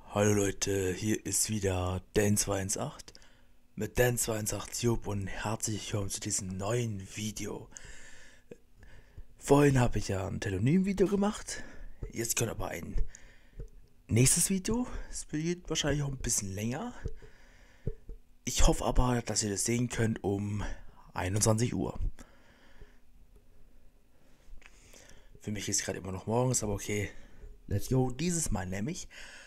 Hallo Leute, hier ist wieder Dan218 mit Dan218 und herzlich willkommen zu diesem neuen Video. Vorhin habe ich ja ein Telonym-Video gemacht, jetzt kommt aber ein nächstes Video. Es geht wahrscheinlich auch ein bisschen länger. Ich hoffe aber, dass ihr das sehen könnt um 21 Uhr. Für mich ist gerade immer noch morgens, aber okay, let's go. Dieses Mal nämlich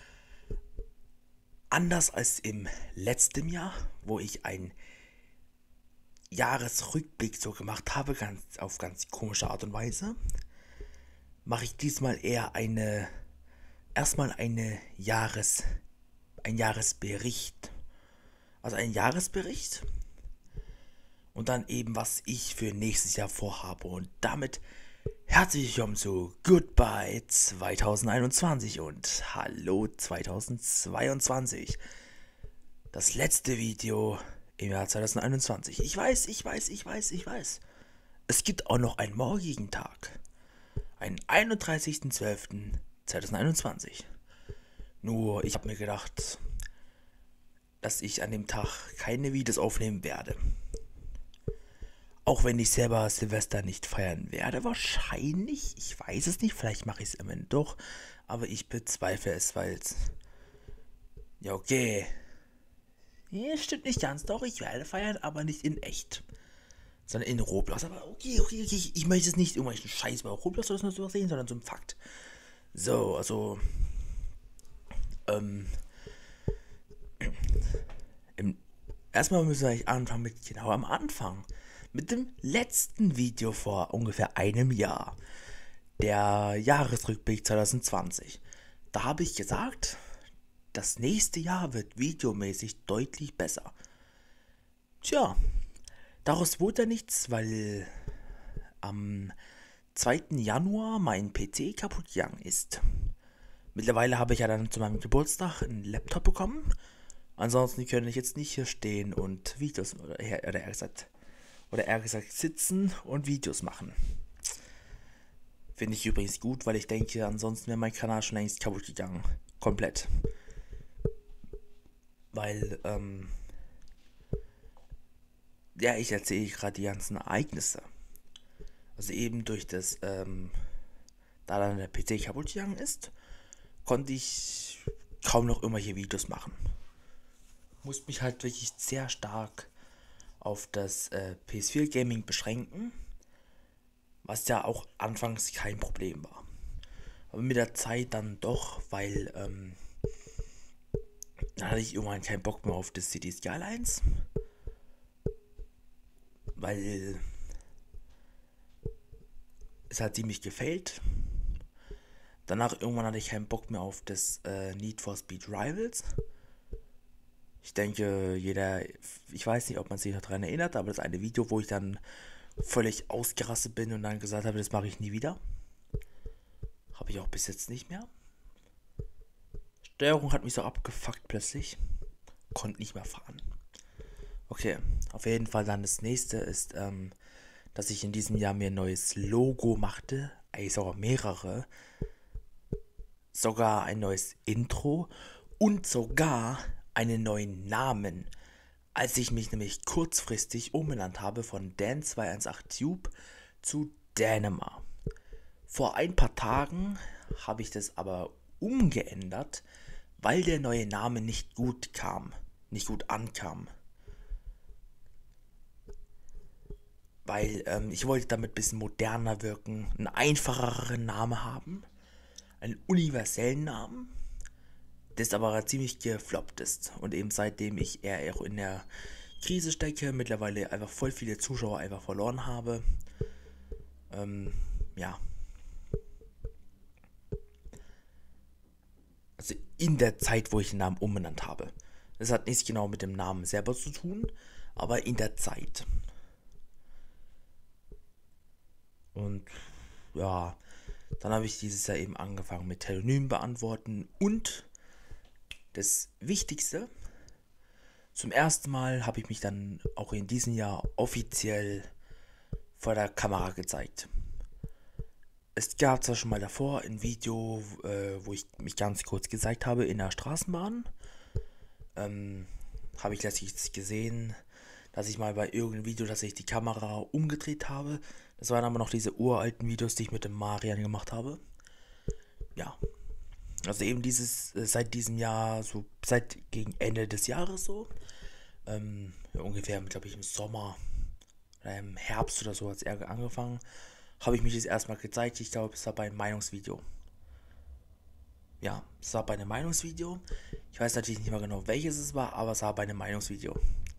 anders als im letzten Jahr, wo ich ein Jahresrückblick so gemacht habe, auf ganz komische Art und Weise, mache ich diesmal eher erstmal ein Jahresbericht. Also ein Jahresbericht und dann eben, was ich für nächstes Jahr vorhabe. Und damit herzlich willkommen zu Goodbye 2021 und Hallo 2022. Das letzte Video im Jahr 2021. Ich weiß. Es gibt auch noch einen morgigen Tag. Einen 31.12.2021. Nur, ich habe mir gedacht, dass ich an dem Tag keine Videos aufnehmen werde. Auch wenn ich selber Silvester nicht feiern werde, wahrscheinlich. Ich weiß es nicht, vielleicht mache ich es immerhin doch. Aber ich bezweifle es, weil es... Ja, okay. Ja, stimmt nicht ganz. Doch, ich werde feiern, aber nicht in echt. Sondern in Roblox. Aber okay. Ich möchte es nicht irgendwelchen Scheiß bei Roblox oder so sehen, sondern so ein Fakt. So, also... Im, erstmal müssen wir eigentlich anfangen mit genau am Anfang. Mit dem letzten Video vor ungefähr einem Jahr. Der Jahresrückblick 2020. Da habe ich gesagt, das nächste Jahr wird videomäßig deutlich besser. Tja, daraus wurde ja nichts, weil am 2. Januar mein PC kaputt gegangen ist. Mittlerweile habe ich ja dann zu meinem Geburtstag einen Laptop bekommen. Ansonsten könnte ich jetzt nicht hier stehen und Videos oder eher gesagt sitzen und Videos machen. Finde ich übrigens gut, weil ich denke, ansonsten wäre mein Kanal schon längst kaputt gegangen. Komplett. Weil, ja, ich erzähle gerade die ganzen Ereignisse. Also eben durch das, da dann der PC kaputt gegangen ist, konnte ich kaum noch irgendwelche Videos machen. Musste mich halt wirklich sehr stark auf das PS4 Gaming beschränken, was ja auch anfangs kein Problem war. Aber mit der Zeit dann doch, weil dann hatte ich irgendwann keinen Bock mehr auf das City Skylines, weil es hat ziemlich gefällt. Danach irgendwann hatte ich keinen Bock mehr auf das Need for Speed Rivals. Ich denke, ich weiß nicht, ob man sich noch daran erinnert, aber das eine Video, wo ich dann völlig ausgerastet bin und dann gesagt habe, das mache ich nie wieder. Habe ich auch bis jetzt nicht mehr. Steuerung hat mich so abgefuckt plötzlich. Konnte nicht mehr fahren. Okay, auf jeden Fall dann das nächste ist, dass ich in diesem Jahr mir ein neues Logo machte. Eigentlich sogar mehrere. Sogar ein neues Intro und sogar einen neuen Namen. Als ich mich nämlich kurzfristig umbenannt habe von Dan218Tube zu Danema. Vor ein paar Tagen habe ich das aber umgeändert, weil der neue Name nicht gut ankam. Weil ich wollte damit ein bisschen moderner wirken, einen einfacheren Namen haben, einen universellen Namen, das aber ziemlich gefloppt ist. Und eben seitdem ich eher auch in der Krise stecke, mittlerweile einfach voll viele Zuschauer einfach verloren habe. Ja. Also in der Zeit, wo ich den Namen umbenannt habe. Das hat nichts genau mit dem Namen selber zu tun, aber in der Zeit. Und ja, dann habe ich dieses Jahr eben angefangen mit Telonym beantworten und das Wichtigste, zum ersten Mal habe ich mich dann auch in diesem Jahr offiziell vor der Kamera gezeigt. Es gab zwar schon mal davor ein Video, wo ich mich ganz kurz gezeigt habe in der Straßenbahn. Habe ich letztlich gesehen, dass ich mal bei irgendeinem Video, dass ich die Kamera umgedreht habe. Das waren aber noch diese uralten Videos, die ich mit dem Marian gemacht habe. Ja, also eben seit diesem Jahr, so seit gegen Ende des Jahres so. Ja, ungefähr, glaube ich, im Sommer oder im Herbst oder so hat es eher angefangen. Habe ich mich das erstmal gezeigt. Ich glaube, es war bei einem Meinungsvideo. Ja, es war bei einem Meinungsvideo. Ich weiß natürlich nicht mehr genau, welches es war, aber es war bei einem Meinungsvideo.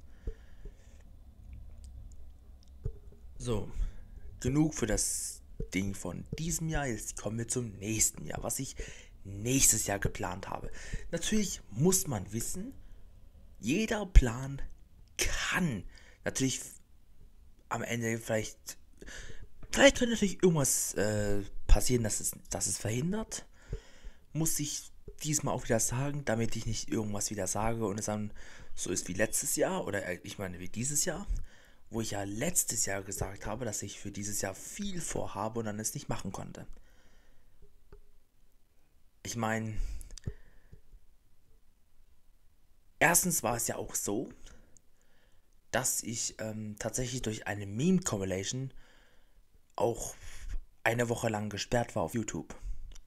So, genug für das Ding von diesem Jahr. Jetzt kommen wir zum nächsten Jahr, was ich nächstes Jahr geplant habe. Natürlich muss man wissen, jeder Plan kann natürlich am Ende vielleicht könnte natürlich irgendwas passieren, dass es verhindert. Muss ich diesmal auch wieder sagen, damit ich nicht irgendwas wieder sage und es dann so ist wie letztes Jahr oder ich meine wie dieses Jahr, wo ich ja letztes Jahr gesagt habe, dass ich für dieses Jahr viel vorhabe und dann es nicht machen konnte. Ich meine, erstens war es ja auch so, dass ich tatsächlich durch eine Meme-Compilation auch eine Woche lang gesperrt war auf YouTube.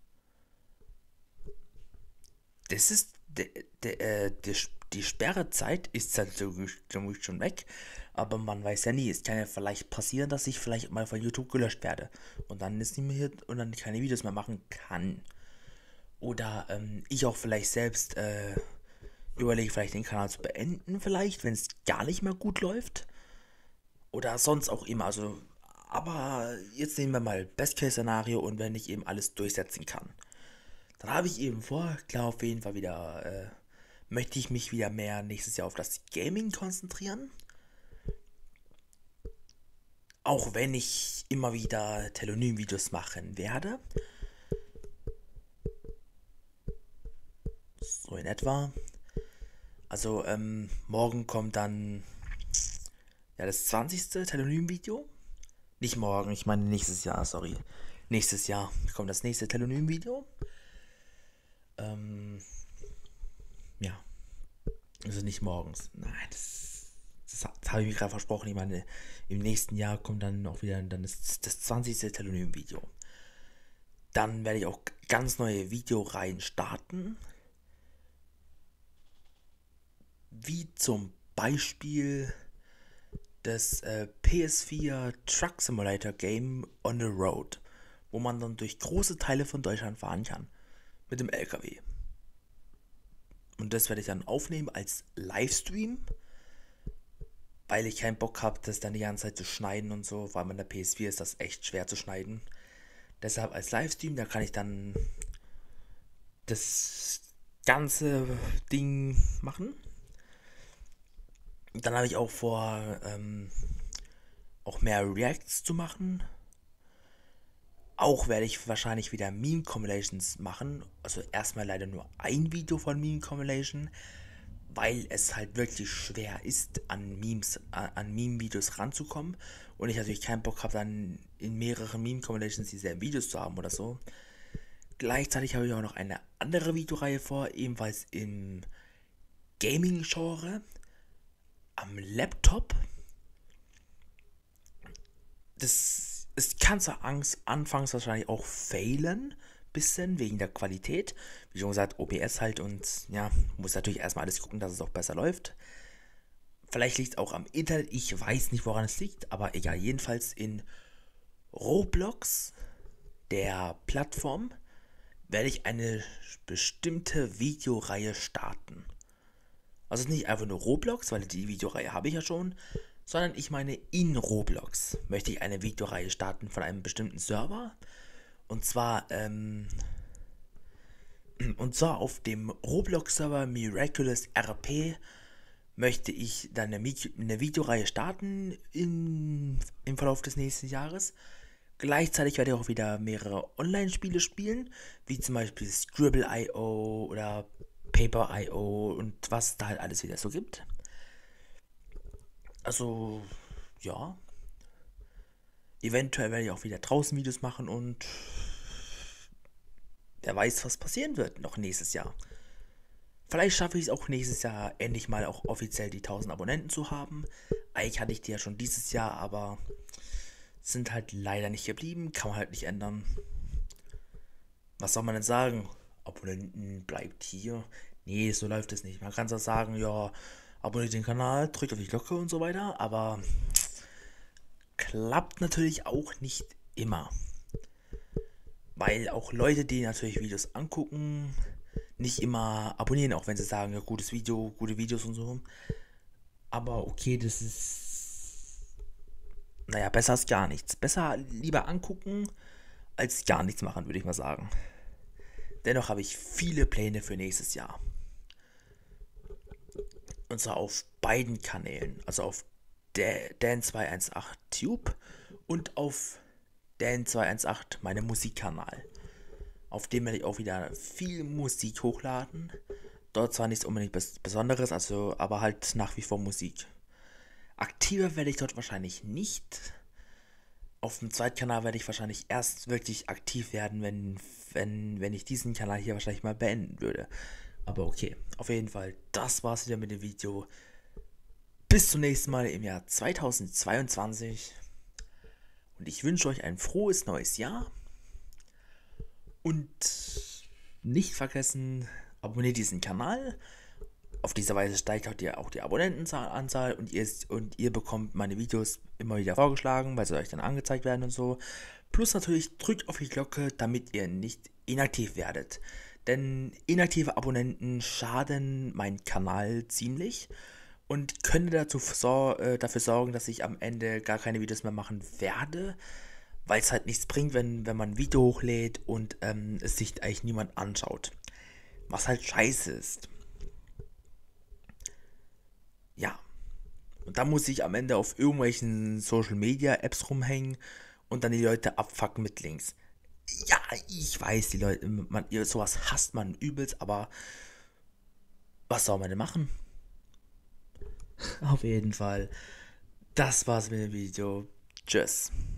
Das ist die Sperrezeit ist dann natürlich schon weg, aber man weiß ja nie. Es kann ja vielleicht passieren, dass ich vielleicht mal von YouTube gelöscht werde und dann ist nicht mehr hier und dann keine Videos mehr machen kann. Oder ich auch vielleicht selbst überlege, vielleicht den Kanal zu beenden, vielleicht, wenn es gar nicht mehr gut läuft. Oder sonst auch immer. Also, aber jetzt nehmen wir mal Best-Case-Szenario und wenn ich eben alles durchsetzen kann. Dann habe ich eben vor, klar, auf jeden Fall wieder, möchte ich mich wieder mehr nächstes Jahr auf das Gaming konzentrieren. Auch wenn ich immer wieder Telonym-Videos machen werde. So in etwa. Also, morgen kommt dann ja das 20. Telonym-Video. Nicht morgen, ich meine nächstes Jahr, sorry. Nächstes Jahr kommt das nächste Telonym-Video. Ja. Also nicht morgens. Nein, das habe ich mir gerade versprochen. Ich meine, im nächsten Jahr kommt dann auch wieder das 20. Telonym-Video. Dann werde ich auch ganz neue Videoreihen starten. Wie zum Beispiel das PS4 Truck Simulator Game on the Road, wo man dann durch große Teile von Deutschland fahren kann. Mit dem LKW. Und das werde ich dann aufnehmen als Livestream, weil ich keinen Bock habe, das dann die ganze Zeit zu schneiden und so. Vor allem in der PS4 ist das echt schwer zu schneiden. Deshalb als Livestream, da kann ich dann das ganze Ding machen. Dann habe ich auch vor, auch mehr Reacts zu machen. Auch werde ich wahrscheinlich wieder Meme-Compilations machen. Also erstmal leider nur ein Video von Meme-Compilation, weil es halt wirklich schwer ist, an Meme-Videos ranzukommen. Und ich natürlich keinen Bock habe, dann in mehreren Meme-Compilations dieselben Videos zu haben oder so. Gleichzeitig habe ich auch noch eine andere Videoreihe vor, ebenfalls im Gaming-Genre, am Laptop. Es kann zwar anfangs wahrscheinlich auch failen, bisschen wegen der Qualität. Wie schon gesagt, OBS halt und ja, muss natürlich erstmal alles gucken, dass es auch besser läuft. Vielleicht liegt es auch am Internet, ich weiß nicht, woran es liegt, aber egal, jedenfalls in Roblox, der Plattform, werde ich eine bestimmte Videoreihe starten. Also nicht einfach nur Roblox, weil die Videoreihe habe ich ja schon, sondern ich meine in Roblox möchte ich eine Videoreihe starten von einem bestimmten Server. Und zwar auf dem Roblox-Server Miraculous RP möchte ich dann eine Videoreihe starten im Verlauf des nächsten Jahres. Gleichzeitig werde ich auch wieder mehrere Online-Spiele spielen, wie zum Beispiel Scribble.io oder Paper.io und was da halt alles wieder so gibt. Also, ja. Eventuell werde ich auch wieder draußen Videos machen und wer weiß, was passieren wird noch nächstes Jahr. Vielleicht schaffe ich es auch nächstes Jahr endlich mal auch offiziell die 1000 Abonnenten zu haben. Eigentlich hatte ich die ja schon dieses Jahr, aber sind halt leider nicht geblieben. Kann man halt nicht ändern. Was soll man denn sagen? Abonnenten bleibt hier. Nee, so läuft es nicht. Man kann zwar sagen, ja, abonniert den Kanal, drückt auf die Glocke und so weiter, aber klappt natürlich auch nicht immer. Weil auch Leute, die natürlich Videos angucken, nicht immer abonnieren, auch wenn sie sagen, ja, gutes Video, gute Videos und so. Aber okay, das ist, naja, besser als gar nichts. Besser lieber angucken, als gar nichts machen, würde ich mal sagen. Dennoch habe ich viele Pläne für nächstes Jahr. Und zwar auf beiden Kanälen. Also auf Dan218 Tube und auf Dan218, meinem Musikkanal. Auf dem werde ich auch wieder viel Musik hochladen. Dort zwar nichts unbedingt Besonderes, also aber halt nach wie vor Musik. Aktiver werde ich dort wahrscheinlich nicht. Auf dem Zweitkanal werde ich wahrscheinlich erst wirklich aktiv werden, wenn ich diesen Kanal hier wahrscheinlich mal beenden würde. Aber okay, auf jeden Fall, das war's wieder mit dem Video. Bis zum nächsten Mal im Jahr 2022. Und ich wünsche euch ein frohes neues Jahr. Und nicht vergessen, abonniert diesen Kanal. Auf diese Weise steigt auch die Abonnentenanzahl und ihr bekommt meine Videos immer wieder vorgeschlagen, weil sie euch dann angezeigt werden und so. Plus natürlich drückt auf die Glocke, damit ihr nicht inaktiv werdet. Denn inaktive Abonnenten schaden meinen Kanal ziemlich und können dafür sorgen, dass ich am Ende gar keine Videos mehr machen werde, weil es halt nichts bringt, wenn man ein Video hochlädt und es sich eigentlich niemand anschaut. Was halt scheiße ist. Ja, und dann muss ich am Ende auf irgendwelchen Social Media Apps rumhängen und dann die Leute abfacken mit Links. Ja, ich weiß, die Leute, sowas hasst man übelst, aber was soll man denn machen? Auf jeden Fall, das war's mit dem Video. Tschüss.